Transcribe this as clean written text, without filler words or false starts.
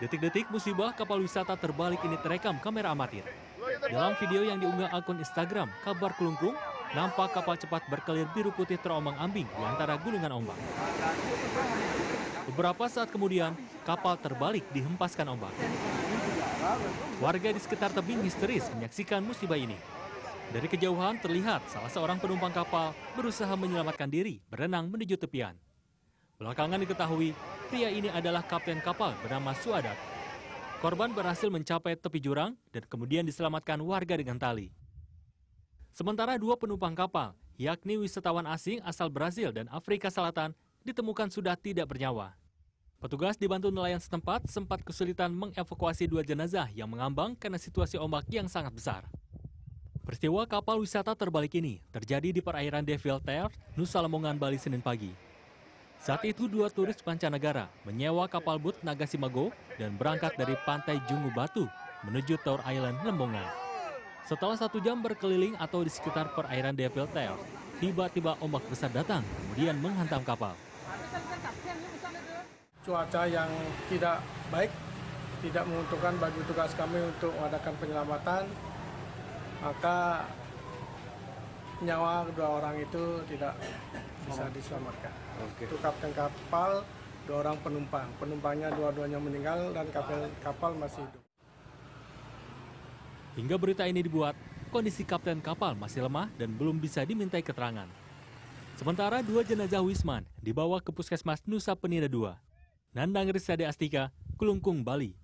Detik-detik musibah kapal wisata terbalik ini terekam kamera amatir. Dalam video yang diunggah akun Instagram Kabar Kelungkung, nampak kapal cepat berkelir biru putih terombang-ambing di antara gulungan ombak. Beberapa saat kemudian, kapal terbalik dihempaskan ombak. Warga di sekitar tebing histeris menyaksikan musibah ini. Dari kejauhan terlihat salah seorang penumpang kapal berusaha menyelamatkan diri berenang menuju tepian. Belakangan diketahui, pria ini adalah kapten kapal bernama Suadat. Korban berhasil mencapai tepi jurang dan kemudian diselamatkan warga dengan tali. Sementara dua penumpang kapal, yakni wisatawan asing asal Brazil dan Afrika Selatan, ditemukan sudah tidak bernyawa. Petugas dibantu nelayan setempat sempat kesulitan mengevakuasi dua jenazah yang mengambang karena situasi ombak yang sangat besar. Peristiwa kapal wisata terbalik ini terjadi di perairan Devil Ter, Nusa Lembongan, Bali, Senin pagi. Saat itu dua turis mancanegara menyewa kapal boot Nagasimago dan berangkat dari pantai Jungu Batu menuju Tour Island, Lembongan. Setelah 1 jam berkeliling atau di sekitar perairan Devil Ter, tiba-tiba ombak besar datang kemudian menghantam kapal. Cuaca yang tidak baik tidak menguntungkan bagi tugas kami untuk mengadakan penyelamatan, maka nyawa kedua orang itu tidak bisa diselamatkan. Itu kapten kapal, 2 orang penumpang. Penumpangnya dua-duanya meninggal dan kapal masih hidup. Hingga berita ini dibuat, kondisi kapten kapal masih lemah dan belum bisa dimintai keterangan. Sementara 2 jenazah Wisman dibawa ke Puskesmas Nusa Penida II. Nandang Risade Astika, Kelungkung, Bali.